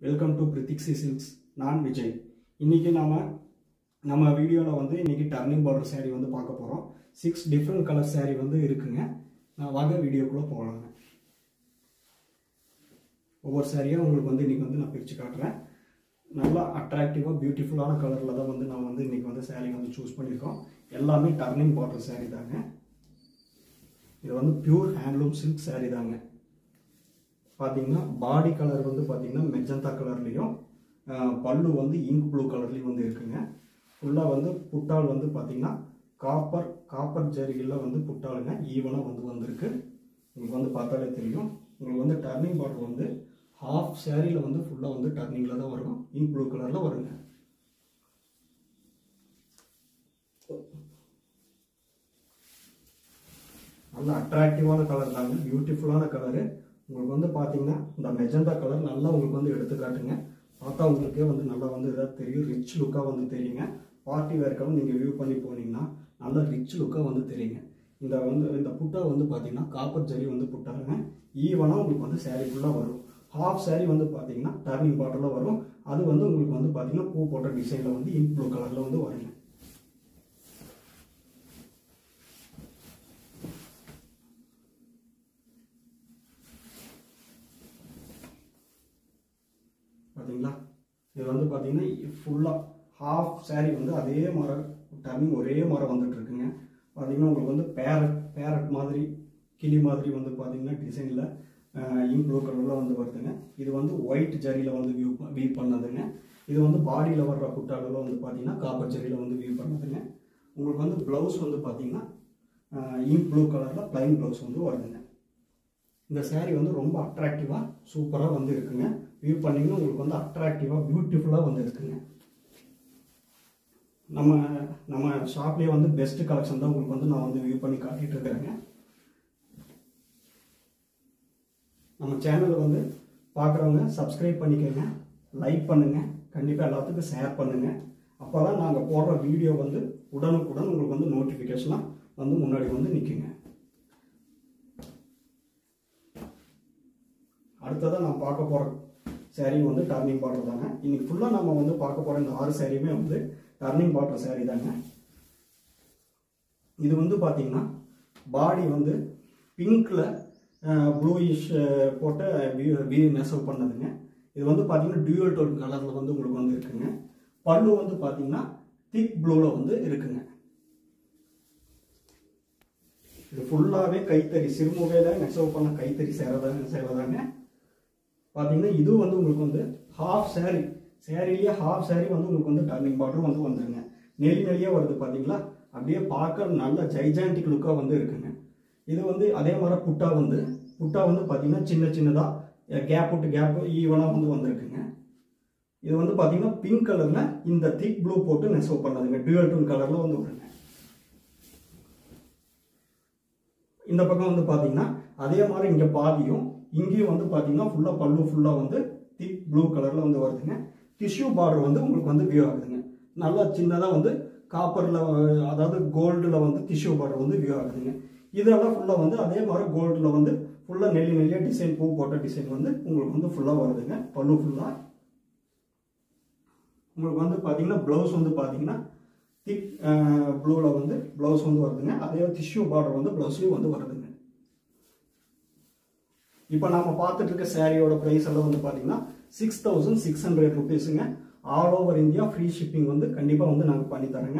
Welcome to பிரித்திக்ஸி silks. நான் விஜய். இன்னைக்கு நம்ம வீடியோவில் வந்து இன்னைக்கு டர்னிங் பார்டர் saree வந்து பார்க்க போகிறோம். 6 டிஃப்ரெண்ட் கலர் saree வந்து இருக்குங்க. நான் வாங்க வீடியோக்குள்ளே போகலாங்க. ஒவ்வொரு சாரியாக உங்களுக்கு வந்து இன்னைக்கு வந்து நான் பிரித்து காட்டுறேன். நல்லா அட்ராக்டிவாக பியூட்டிஃபுல்லான கலரில் தான் வந்து நான் வந்து இன்னைக்கு வந்து saree வந்து சூஸ் பண்ணியிருக்கோம். எல்லாமே டர்னிங் பார்டர் saree தாங்க. இது வந்து பியூர் ஹேண்ட்லூம் சில்க் saree தாங்க. பார்த்தீங்கன்னா பாடி கலர் வந்து பார்த்தீங்கன்னா மெஜந்தா கலர்லேயும் பல்லு வந்து இங்க் ப்ளூ கலர்லேயும் வந்து இருக்குங்க. ஃபுல்லாக வந்து புட்டால் வந்து பார்த்தீங்கன்னா காப்பர் ஜரியில் வந்து புட்டாலுங்க ஈவனாக வந்து வந்திருக்கு. உங்களுக்கு வந்து பார்த்தாலே தெரியும். உங்களுக்கு வந்து டர்னிங் பார்டர் வந்து ஹாஃப் சேரீயில் வந்து ஃபுல்லாக வந்து டர்னிங்கில் தான் வரும். இங்க் ப்ளூ கலரில் வருங்க. நல்ல அட்ராக்டிவான கலர் தாங்க, பியூட்டிஃபுல்லான கலரு. உங்களுக்கு வந்து பார்த்தீங்கன்னா இந்த மெஜந்தா கலர் நல்லா உங்களுக்கு வந்து எடுத்துக்காட்டுங்க. பார்த்தா உங்களுக்கே வந்து நல்லா வந்து எதாவது தெரியும், ரிச் லுக்காக வந்து தெரியுங்க. பார்ட்டி வேர்க்கெல்லாம் நீங்கள் வியூ பண்ணி போனீங்கன்னா நல்லா ரிச் லுக்காக வந்து தெரியுங்க. இந்த புட்டா வந்து பார்த்தீங்கன்னா காப்பர் ஜரி வந்து புட்டாருங்க. ஈவனாக உங்களுக்கு வந்து சேரீ ஃபுல்லாக வரும். ஹாஃப் சேரீ வந்து பார்த்தீங்கன்னா டர்னிங் பார்டரில் வரும். அது வந்து உங்களுக்கு வந்து பார்த்தீங்கன்னா பூ போட்ட டிசைனில் வந்து இங்க் ப்ளூ கலரில் வந்து வருங்க. பார்த்தீங்களா, இது வந்து பார்த்தீங்கன்னா ஃபுல்லாக ஹாஃப் சேரீ வந்து அதே மாதிரி டர்னிங் ஒரே மாதிரி வந்துட்டு இருக்குங்க. பார்த்தீங்கன்னா உங்களுக்கு வந்து பேரட் மாதிரி கிளி மாதிரி வந்து பார்த்தீங்கன்னா டிசைனில் இங்க் ப்ளூ கலரில் வந்து வருதுங்க. இது வந்து ஒயிட் ஜரியில் வந்து வியூ பண்ணதுங்க. இது வந்து பாடியில் வர்ற புட்டாவில் வந்து பார்த்தீங்கன்னா காப்பர் ஜரியில் வந்து வியூ பண்ணதுங்க. உங்களுக்கு வந்து ப்ளவுஸ் வந்து பார்த்தீங்கன்னா இங்க் ப்ளூ கலரில் ப்ளைன் ப்ளவுஸ் வந்து வருதுங்க. இந்த சேரீ வந்து ரொம்ப அட்ராக்டிவாக சூப்பராக வந்து இருக்குங்க. வியூ பண்ணிங்கன்னா உங்களுக்கு வந்து அட்ராக்டிவாக பியூட்டிஃபுல்லாக வந்து இருக்குங்க. நம்ம ஷாப்லேயே வந்து பெஸ்ட் கலெக்ஷன் தான் உங்களுக்கு வந்து நான் வந்து வியூ பண்ணி காட்டிகிட்டு இருக்கிறேங்க. நம்ம சேனலை வந்து பார்க்குறவங்க சப்ஸ்கிரைப் பண்ணிக்கோங்க, லைக் பண்ணுங்கள், கண்டிப்பாக எல்லாத்துக்கும் ஷேர் பண்ணுங்கள். அப்போ தான் நாங்கள் போடுற வீடியோ வந்து உடனுக்குடன் உங்களுக்கு வந்து நோட்டிஃபிகேஷனாக வந்து முன்னாடி வந்து நிற்குங்க. அடுத்ததாக நான் பார்க்க போகிற சேரீ வந்து டர்னிங் பார்டர் தாங்க. இன்னைக்கு ஃபுல்லாக நம்ம வந்து பார்க்க போகிற இந்த 6 சேரீயுமே வந்து டர்னிங் பார்டர் சேரீ தாங்க. இது வந்து பார்த்தீங்கன்னா பாடி வந்து பிங்க்கில் ப்ளூயிஷ் போட்ட நெசவு பண்ணதுங்க. இது வந்து பார்த்தீங்கன்னா டியூவல் டோன் கலரில் வந்து உங்களுக்கு வந்து இருக்குங்க. பல்லு வந்து பார்த்தீங்கன்னா திக் ப்ளூவில் வந்து இருக்குங்க. இது ஃபுல்லாகவே கைத்தறி சிறுமுகையில் நெசவு பண்ண கைத்தறி சேவைதாங்க. பார்த்தீங்கன்னா இது வந்து உங்களுக்கு வந்து ஹாஃப் சேரீலேயே ஹாஃப் சேரீ வந்து உங்களுக்கு வந்து டர்னிங் பார்டர் வந்து வந்துருங்க. நெளியாக வருது பார்த்தீங்களா, அப்படியே பார்க்க நல்ல ஜைஜான்டிக் லுக்காக வந்து இருக்குங்க. இது வந்து அதே மாதிரி புட்டா வந்து பார்த்தீங்கன்னா சின்னதாக கேப் விட்டு கேப் ஈவனாக வந்து வந்திருக்குங்க. இது வந்து பார்த்தீங்கன்னா பிங்க் கலரில் இந்த திக் ப்ளூ போட்டு நெசவு பண்ணதுங்க. டியூவல் டோன் கலரில் வந்து வருங்க. இந்த பக்கம் வந்து பார்த்தீங்கன்னா அதே மாதிரி இங்கே பாதியும் இங்கேயும் வந்து பார்த்தீங்கன்னா ஃபுல்லாக பல்லு ஃபுல்லாக வந்து திக் ப்ளூ கலரில் வந்து வருதுங்க. டிஷ்யூ பார்டர் வந்து உங்களுக்கு வந்து வியூ ஆகுதுங்க. நல்லா சின்னதாக வந்து காப்பரில் அதாவது கோல்டில் வந்து டிஷ்யூ பார்டர் வந்து வியூ ஆகுதுங்க. இதெல்லாம் ஃபுல்லாக வந்து அதே மாதிரி கோல்டில் வந்து ஃபுல்லாக நெல்லியாக டிசைன் பூ போட்ட டிசைன் வந்து உங்களுக்கு வந்து ஃபுல்லாக வருதுங்க. பல்லு ஃபுல்லாக உங்களுக்கு வந்து பார்த்தீங்கன்னா ப்ளவுஸ் வந்து பார்த்தீங்கன்னா திக் ப்ளூவில் வந்து ப்ளவுஸ் வந்து வருதுங்க. அதே டிஷ்யூ பார்டர் வந்து ப்ளவுஸ்லேயும் வந்து வருதுங்க. இப்போ நம்ம பார்த்துட்டு இருக்க சேரீயோட ப்ரைஸ் எல்லாம் வந்து பார்த்தீங்கன்னா 6600 ருபீஸுங்க. All over India free shipping வந்து கண்டிப்பாக வந்து நாங்கள் பண்ணி தரோங்க.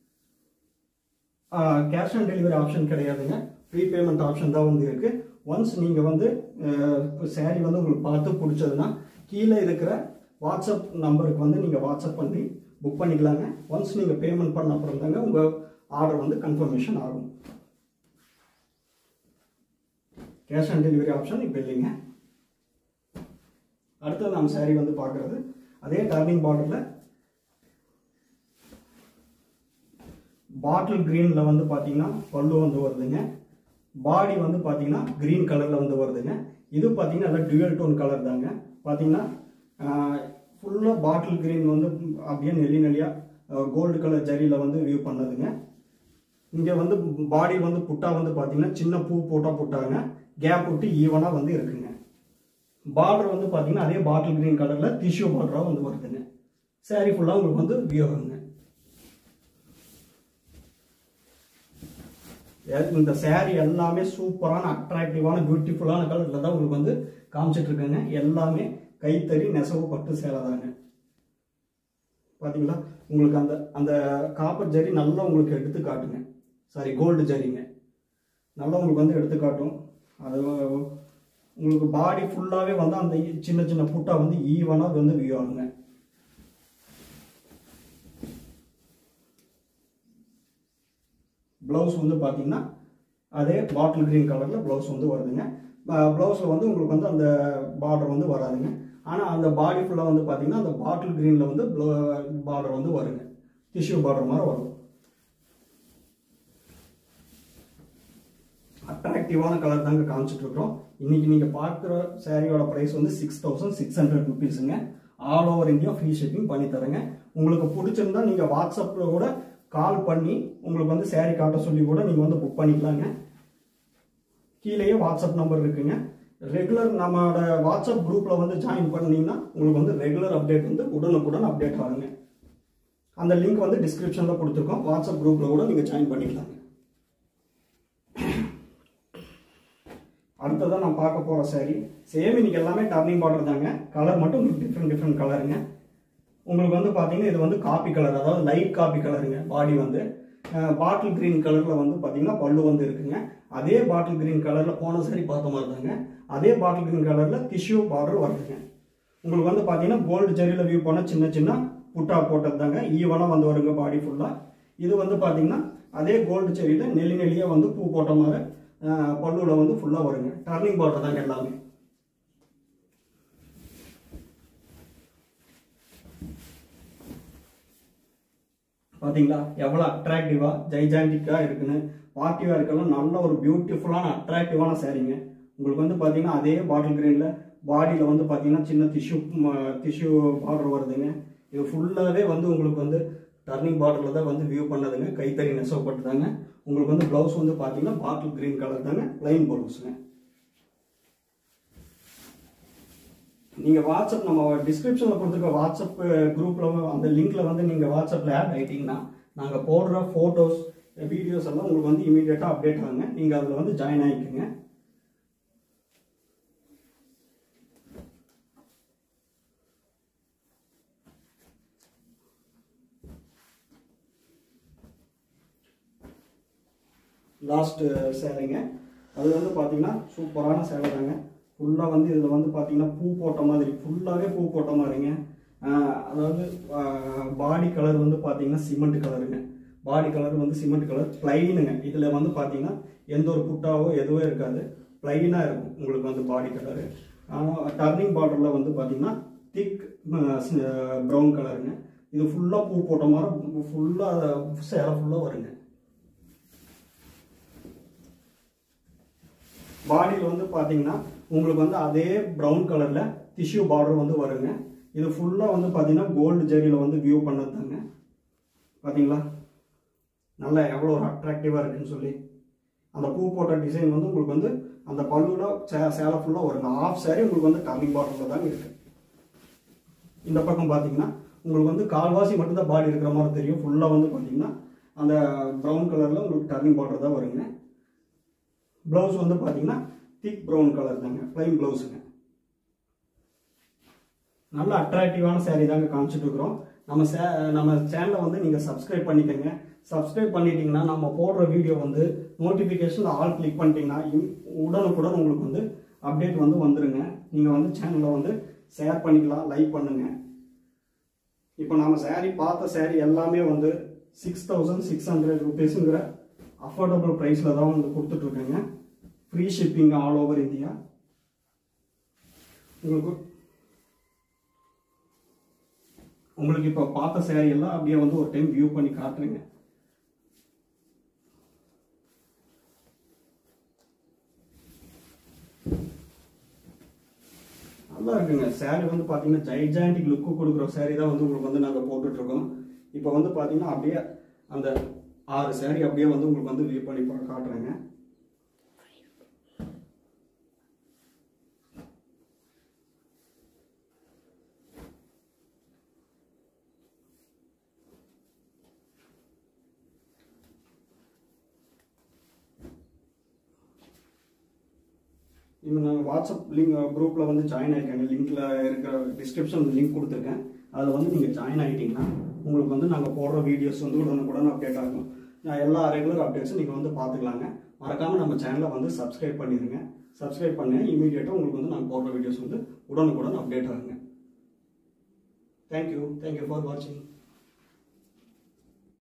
கேஷ் ஆன் டெலிவரி ஆப்ஷன் கிடையாதுங்க, ப்ரீ பேமெண்ட் ஆப்ஷன் தான் வந்து இருக்குது. ஒன்ஸ் நீங்கள் வந்து சேரீ வந்து உங்களுக்கு பார்த்து பிடிச்சதுன்னா கீழே இருக்கிற வாட்ஸ்அப் நம்பருக்கு வந்து நீங்கள் வாட்ஸ்அப் பண்ணி புக் பண்ணிக்கலாங்க. ஒன்ஸ் நீங்கள் பேமெண்ட் பண்ண அப்புறம் தாங்க உங்கள் ஆர்டர் வந்து கன்ஃபர்மேஷன் ஆகும். கேஷ் ஆன் டெலிவரி ஆப்ஷன் இப்போ இல்லைங்க. அடுத்தது நம்ம சேரீ வந்து பார்க்குறது அதே டர்னிங் பார்டரில் பாட்டில் கிரீனில் வந்து பார்த்தீங்கன்னா பல்லு வந்து வருதுங்க. பாடி வந்து பார்த்தீங்கன்னா கிரீன் கலரில் வந்து வருதுங்க. இது பார்த்தீங்கன்னா நல்லா டியூவல் டோன் கலர் தாங்க. பார்த்தீங்கன்னா ஃபுல்லாக பாட்டில் கிரீன் வந்து அப்படியே நெல்லியாக கோல்டு கலர் ஜரியில் வந்து வியூ பண்ணதுங்க. இங்கே வந்து பாடி வந்து புட்டா வந்து பார்த்தீங்கன்னா சின்ன பூ போட்டால் புட்டாங்க, கேப் விட்டு ஈவனாக வந்து இருக்குங்க. பார்டர் வந்து பார்த்தீங்கன்னா அதே பாட்டில் கிரீன் கலரில் டிஷ்யூ பார்டராக வந்து வருதுங்க. சாரீ ஃபுல்லாக உங்களுக்கு வந்து வியூ ஆகுங்க. இந்த சாரீ எல்லாமே சூப்பரான அட்ராக்டிவான பியூட்டிஃபுல்லான கலரில் தான் உங்களுக்கு வந்து காமிச்சிட்டு இருக்கேங்க. எல்லாமே கைத்தறி நெசவு பட்டு சேலை தாங்க. பார்த்தீங்களா, உங்களுக்கு அந்த அந்த காப்பர் ஜரி நல்லா உங்களுக்கு எடுத்து காட்டுங்க. சாரி, கோல்டு ஜரிங்க நல்லா உங்களுக்கு வந்து எடுத்து காட்டும். அது உங்களுக்கு பாடி ஃபுல்லாகவே வந்து அந்த சின்ன சின்ன புட்டா வந்து ஈவனாக வந்து வியூ ஆகுங்க. ப்ளவுஸ் வந்து பார்த்தீங்கன்னா அதே பாட்டில் கிரீன் கலரில் ப்ளவுஸ் வந்து வருதுங்க. ப்ளவுஸில் வந்து உங்களுக்கு வந்து அந்த பார்டர் வந்து வராதுங்க. ஆனால் அந்த பாடி ஃபுல்லாக வந்து பார்த்தீங்கன்னா அந்த பாட்டில் கிரீனில் வந்து பார்டர் வந்து வருங்க. டிஷ்யூ பார்டர் மாதிரி வரும். அட்ராக்டிவான கலர் தாங்க காமிச்சிட்டு இருக்கிறோம். இன்னைக்கு நீங்கள் பார்க்குற சாரியோட ப்ரைஸ் வந்து 6600 ருபீஸுங்க. All over India free shipping பண்ணி தரேங்க. உங்களுக்கு பிடிச்சிருந்தா நீங்கள் வாட்ஸ்அப்பில் கூட கால் பண்ணி உங்களுக்கு வந்து சாரீ காட்ட சொல்லி கூட நீங்கள் வந்து புக் பண்ணிக்கலாங்க. கீழேயே வாட்ஸ்அப் நம்பர் இருக்குங்க. ரெகுலர் நம்மளோட வாட்ஸ்அப் குரூப்பில் வந்து ஜாயின் பண்ணிங்கன்னா உங்களுக்கு வந்து ரெகுலர் அப்டேட் வந்து உடனுக்குடன் அப்டேட் ஆகுங்க. அந்த லிங்க் வந்து டிஸ்கிரிப்ஷனில் கொடுத்துருக்கோம். வாட்ஸ்அப் குரூப்பில் கூட நீங்கள் ஜாயின் பண்ணிக்கலாங்க. அடுத்ததான் நான் பார்க்க போகிற சாரீ சேம் இன்னைக்கு எல்லாமே டர்னிங் பார்டர் தாங்க. கலர் மட்டும் உங்களுக்கு டிஃப்ரெண்ட் கலருங்க. உங்களுக்கு வந்து பார்த்தீங்கன்னா இது வந்து காப்பி கலர், அதாவது லைட் காப்பி கலருங்க. பாடி வந்து பாட்டில் கிரீன் கலரில் வந்து பார்த்தீங்கன்னா பல்லு வந்து இருக்குங்க. அதே பாட்டில் கிரீன் கலரில் போன சாரி பார்த்த மாதிரி தாங்க. அதே பாட்டில் கிரீன் கலரில் டிஷ்யூ பார்டர் வருதுங்க. உங்களுக்கு வந்து பார்த்தீங்கன்னா கோல்டு ஜரியில் வியூ பண்ண சின்ன சின்ன புட்டா போட்டது தாங்க. ஈவனாக வந்து வருங்க பாடி ஃபுல்லாக. இது வந்து பார்த்தீங்கன்னா அதே கோல்டு ஜரியில் நெல்லியாக வந்து பூ போட்ட மாதிரி பல்லுவில் வந்து ஃபுல்லாக வருங்க. டர்னிங் பார்டர் தாங்க எல்லாமே. பார்த்தீங்களா எவ்வளோ அட்ராக்டிவாக ஜைஜாண்டிக்காக இருக்குன்னு. பார்ட்டி வேர்க்கெல்லாம் நல்ல ஒரு பியூட்டிஃபுல்லான அட்ராக்டிவான சாரீங்க. உங்களுக்கு வந்து பார்த்தீங்கன்னா அதே பாட்டில் கிரீனில் பாடியில் வந்து பார்த்தீங்கன்னா சின்ன டிஷ்யூ பார்டர் வருதுங்க. இது ஃபுல்லாகவே வந்து உங்களுக்கு வந்து டர்னிங் பார்டரில் தான் வந்து வியூ பண்ணதுங்க. கைத்தறி நெசவுப்பட்டு தாங்க. உங்களுக்கு வந்து ப்ளவுஸ் வந்து பார்த்தீங்கன்னா பாட்டில் கிரீன் கலர் தாங்க, பிளைன் ப்ளவுஸுங்க. நீங்கள் வாட்ஸ்அப் நம்ம டிஸ்கிரிப்ஷனில் கொடுத்துருக்க வாட்ஸ்அப் குரூப்பில் அந்த லிங்க்கில் வந்து நீங்கள் வாட்ஸ்அப்பில் ஆட் ஆகிட்டிங்கன்னா நாங்கள் போடுற ஃபோட்டோஸ் வீடியோஸ் எல்லாம் உங்களுக்கு வந்து இமீடியட்டாக அப்டேட் ஆகுங்க. நீங்கள் அதில் வந்து ஜாயின் ஆகிக்குங்க. லாஸ்ட் சேலைங்க. அது வந்து பார்த்தீங்கன்னா சூப்பரான சேலை தாங்க. ஃபுல்லாக வந்து இதில் வந்து பார்த்தீங்கன்னா பூ போட்ட மாதிரி, ஃபுல்லாகவே பூ போட்ட மாதிரிங்க. அதாவது பாடி கலர் வந்து பார்த்தீங்கன்னா சிமெண்ட் கலருங்க. பாடி கலர் வந்து சிமெண்ட் கலர் பிளைனுங்க. இதில் வந்து பார்த்தீங்கன்னா எந்த ஒரு புட்டாவோ எதுவும் இருக்காது, பிளைனாக இருக்கும் உங்களுக்கு வந்து பாடி கலரு. ஆனால் டர்னிங் பார்டரில் வந்து பார்த்தீங்கன்னா திக் ப்ரௌன் கலருங்க. இது ஃபுல்லாக பூ போட்ட மாதிரி ஃபுல்லாக சேலை ஃபுல்லாக வருங்க. பாடியில் வந்து பார்த்தீங்கன்னா உங்களுக்கு வந்து அதே ப்ரௌன் கலரில் டிஷ்யூ பார்டர் வந்து வருங்க. இது ஃபுல்லாக வந்து பார்த்தீங்கன்னா கோல்டு ஜரியில் வந்து வியூ பண்ணது தாங்க. பார்த்தீங்களா நல்லா எவ்வளோ ஒரு அட்ராக்டிவாக இருக்குன்னு சொல்லி. அந்த பூ போட்ட டிசைன் வந்து உங்களுக்கு வந்து அந்த பல்லுவில் சேலை ஃபுல்லாக வருங்க. ஆஃப் சாரி உங்களுக்கு வந்து டர்னிங் பார்டரில் தாங்க இருக்குது. இந்த பக்கம் பார்த்தீங்கன்னா உங்களுக்கு வந்து கால்வாசி மட்டும்தான் பாடி இருக்கிற மாதிரி தெரியும். ஃபுல்லாக வந்து பார்த்தீங்கன்னா அந்த ப்ரௌன் கலரில் உங்களுக்கு டர்னிங் பார்டர் தான் வருங்க. ப்ளவுஸ் வந்து பார்த்தீங்கன்னா திக் ப்ரௌன் கலர் தாங்க, பிளைன் ப்ளவுஸுங்க. நல்ல அட்ராக்டிவான சாரீ தாங்க காமிச்சிட்டு இருக்கிறோம். நம்ம சேனலை வந்து நீங்கள் சப்ஸ்கிரைப் பண்ணிக்கோங்க. சப்ஸ்கிரைப் பண்ணிட்டீங்கன்னா நம்ம போடுற வீடியோ வந்து நோட்டிஃபிகேஷன் ஆல் கிளிக் பண்ணிட்டீங்கன்னா உடனுக்குடன் உங்களுக்கு வந்து அப்டேட் வந்து வந்துருங்க. நீங்கள் வந்து சேனலை வந்து ஷேர் பண்ணிக்கலாம், லைக் பண்ணுங்க. இப்போ நம்ம சாரீ பார்த்த சாரீ எல்லாமே வந்து 6600 ருபீஸுங்கிற அஃபோர்டபுள் ப்ரைஸில் தான் வந்து கொடுத்துட்ருக்கேங்க. Free shipping all over India. உங்களுக்கு இப்போ பார்த்த சாரீ எல்லாம் அப்படியே வந்து ஒரு டைம் வியூ பண்ணி காட்டுறேங்க. நல்லா இருக்குங்க சாரீ வந்து பார்த்தீங்கன்னா ஜைஜாண்டிக் லுக்கு கொடுக்குற சாரீ தான் வந்து உங்களுக்கு வந்து நாங்கள் போட்டுட்ருக்கோம். இப்போ வந்து பார்த்தீங்கன்னா அப்படியே அந்த 6 சாரீ அப்படியே வந்து உங்களுக்கு வந்து வியூ பண்ணி காட்டுறேங்க. இவங்க வாட்ஸ்அப் லிங்க் குரூப்பில் வந்து ஜாயின் ஆகிருக்காங்க. லிங்க்கில் இருக்கிற டிஸ்கிரிப்ஷன் லிங்க் கொடுத்துருக்கேன். அதில் வந்து நீங்கள் ஜாயின் ஆகிட்டிங்கன்னா உங்களுக்கு வந்து நாங்கள் போடுற வீடியோஸ் வந்து உடனுக்குடன் அப்டேட் ஆகும். எல்லா ரெகுலர் அப்டேட்ஸும் நீங்கள் வந்து பார்த்துக்கலாங்க. மறக்காமல் நம்ம சேனலை வந்து சப்ஸ்கிரைப் பண்ணிடுங்க. சப்ஸ்கிரைப் பண்ணி இமீடியட்டாக உங்களுக்கு வந்து நாங்கள் போடுற வீடியோஸ் வந்து உடனுக்குடன் அப்டேட் ஆகுங்க. தேங்க்யூ ஃபார் வாட்சிங்.